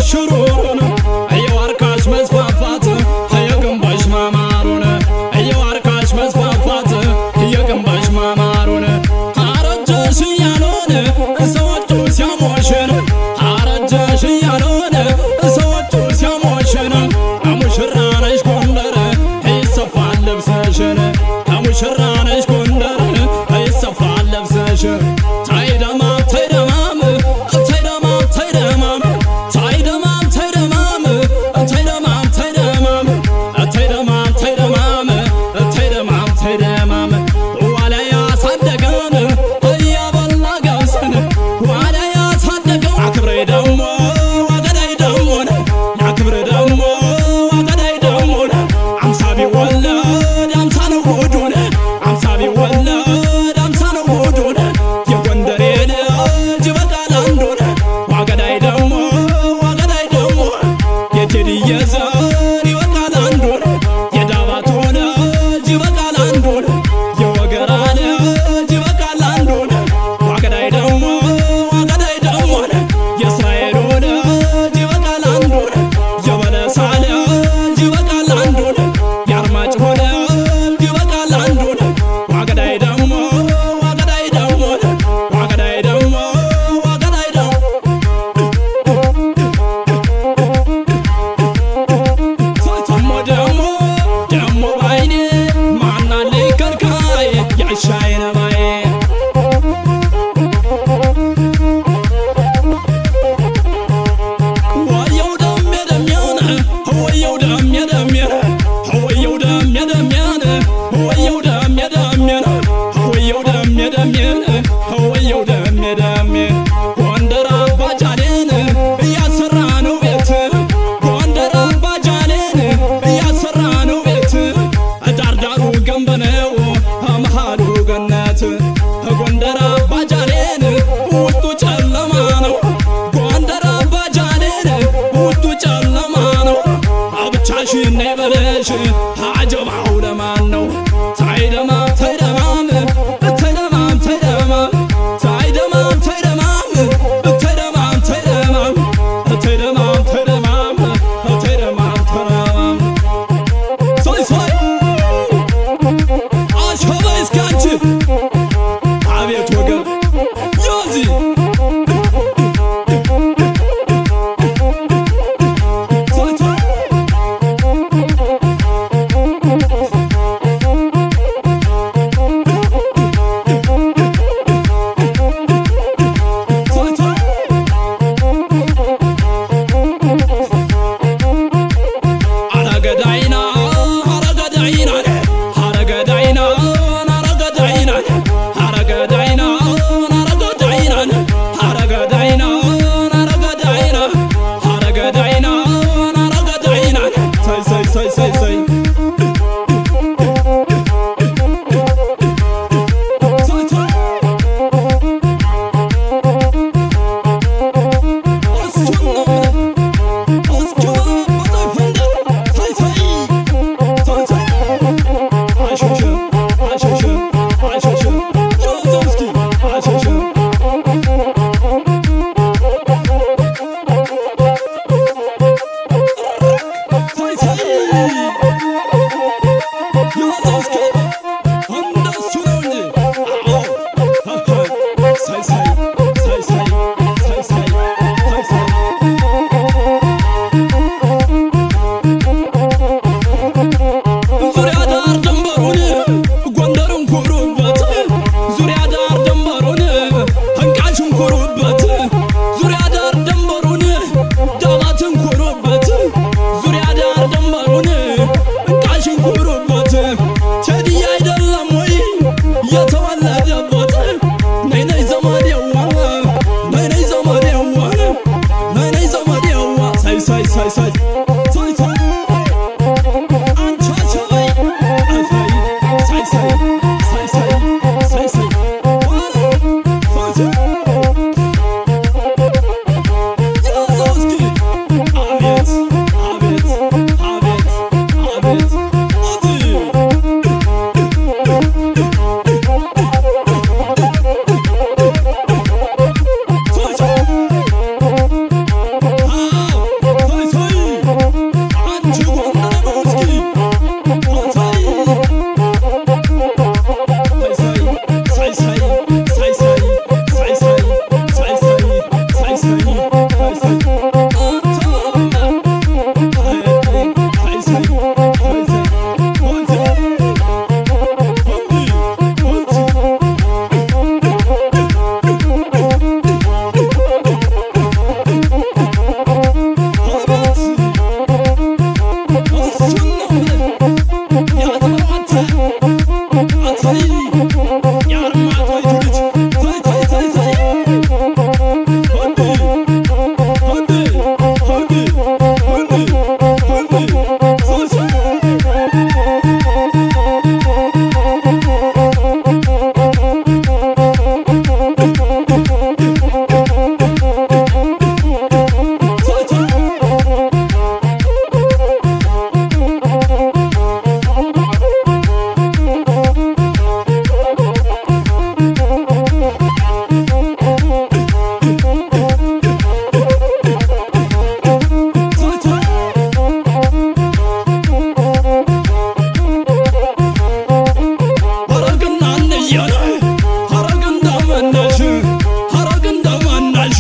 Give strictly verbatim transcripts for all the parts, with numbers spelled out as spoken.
ሽሩሩን የዋርካሽ መስፋፋት የግንባሽ ማማሩን የዋርካሽ መስፋፋት የግንባሽ ማማሩን አረጀሽ እያሉን ሰዎቹ ሲያሞሽን አረጀሽ እያሉን ሰዎቹ ሲያሞሽን ሙሽራ ነሽ ጎንደር ይሰፋል ልብስሽን ሙሽራ ነሽ ጎንደር ይሰፋል ልብስሽን ታይደማ ታይደማም ታይደማም ታይደማም ታይደማም ታይደማም ታይደማም ታይደማም ታይደማም ታይደማም ታይደማም ታይደማም ዋላ ያሳደገን እያበላ ገብስን ዋላ ያሳደገን አክብሬ ደሞ ወገዳይ ደሞን አክብሬ ደሞ ወገዳይ ደሞን አምሳ ቢወለድ አምሳ ነው ጉዱን አምሳ ቢወለድ አምሳ ነው ጉዱን የጎንደሬ ልጅ በቃል አንዱን ወገዳይ ደሞ ወገዳይ ደሞ የቴዲዬ ዘር ይበቃል አንዱን የዳባቶ ልጅ ይበቃል አንዱን የወገራ ልጅ ይበቃል አንዱን ወገዳይ ደሞ ወገዳይ ደሞ የእስራኤሉ ልጅ ይበቃል አንዱን የበለሳ ልጅ ይበቃል አንዱን የአርማጭሆ ልጅ ይበቃል አንዱን ወገዳይ ደሞ ወገዳይ ደሞ ወገዳይ ደሞ ወገዳይ ደሞ ደሞ ደሞ ደሞ ባይኔ ማናለኝ ከልካይ ያሻይነ ባዬ ወየው ደሜ ደሜን ወየው ደሜ ደሜን ወየው ደሜ ደሜን ወየው ደሜ ደሜን ወየው ደሜ ደሜን ወየው ደሜ ደሜን ጎንደር አባጃሌን እያሰራ ነው ቤት ጎንደር አባጃሌን እያሰራ ነው ቤት ዳርዳሩ ገንብ ነው መሃሉ ገነት ጎንደር አባጃሌን ውስጡ ጨለማ ነው ጎንደር አባጃሌን ውስጡ ጨለማ ነው አብቻሽን ነይ በለሽ አጀባው ለማን ነው ታይደማም ታይደማም ታይደማም ታይደማም ታይደማም ታይደማም ታይደማም ታይደማም ታይደማም ታይደማም ታይደማም ታይደማም ሶይ ሶይ አሸባይ እስካንቺ አቤት ወገን ያዚ ሶይ ሶይ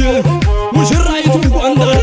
ሙሽራይቱ ቆንዳላ